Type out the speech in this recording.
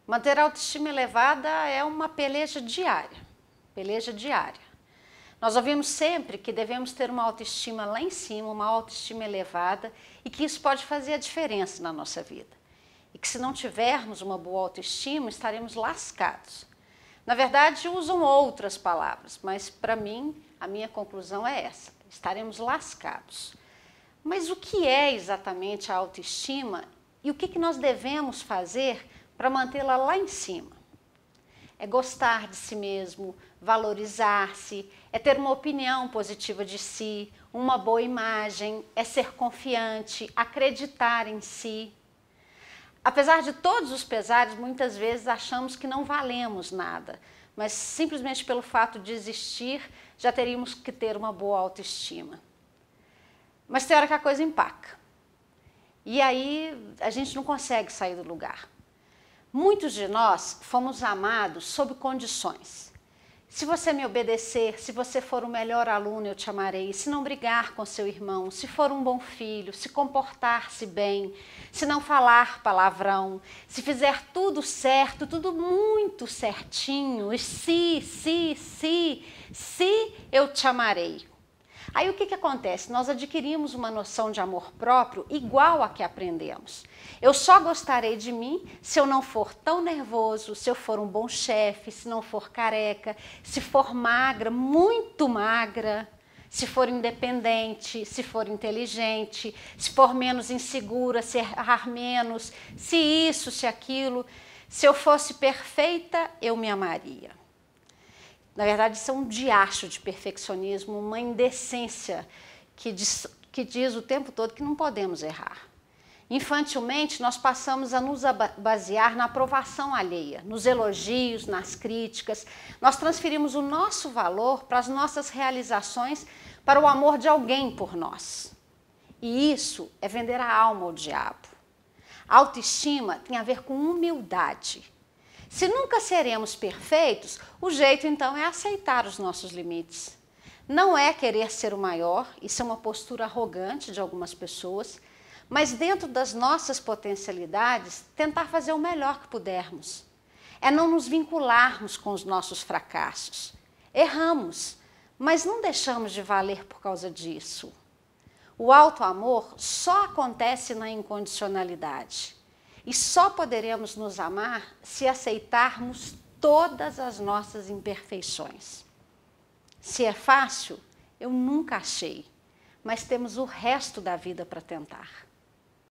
Manter a autoestima elevada é uma peleja diária, peleja diária. Nós ouvimos sempre que devemos ter uma autoestima lá em cima, uma autoestima elevada e que isso pode fazer a diferença na nossa vida. E que se não tivermos uma boa autoestima, estaremos lascados. Na verdade, usam outras palavras, mas para mim, a minha conclusão é essa, estaremos lascados. Mas o que é exatamente a autoestima e o que nós devemos fazer para mantê-la lá em cima? É gostar de si mesmo, valorizar-se, é ter uma opinião positiva de si, uma boa imagem, é ser confiante, acreditar em si. Apesar de todos os pesares, muitas vezes achamos que não valemos nada, mas simplesmente pelo fato de existir, já teríamos que ter uma boa autoestima. Mas tem hora que a coisa empaca. E aí a gente não consegue sair do lugar. Muitos de nós fomos amados sob condições. Se você me obedecer, se você for o melhor aluno, eu te amarei. Se não brigar com seu irmão, se for um bom filho, se comportar-se bem, se não falar palavrão, se fizer tudo certo, tudo muito certinho, e se, eu te amarei. Aí o que acontece? Nós adquirimos uma noção de amor próprio igual a que aprendemos. Eu só gostarei de mim se eu não for tão nervoso, se eu for um bom chefe, se não for careca, se for magra, muito magra, se for independente, se for inteligente, se for menos insegura, se errar menos, se isso, se aquilo. Se eu fosse perfeita, eu me amaria. Na verdade, isso é um diacho de perfeccionismo, uma indecência que diz o tempo todo que não podemos errar. Infantilmente, nós passamos a nos basear na aprovação alheia, nos elogios, nas críticas. Nós transferimos o nosso valor para as nossas realizações, para o amor de alguém por nós. E isso é vender a alma ao diabo. A autoestima tem a ver com humildade. Se nunca seremos perfeitos, o jeito então é aceitar os nossos limites. Não é querer ser o maior, isso é uma postura arrogante de algumas pessoas, mas dentro das nossas potencialidades, tentar fazer o melhor que pudermos. É não nos vincularmos com os nossos fracassos. Erramos, mas não deixamos de valer por causa disso. O auto-amor só acontece na incondicionalidade. E só poderemos nos amar se aceitarmos todas as nossas imperfeições. Se é fácil, eu nunca achei, mas temos o resto da vida para tentar.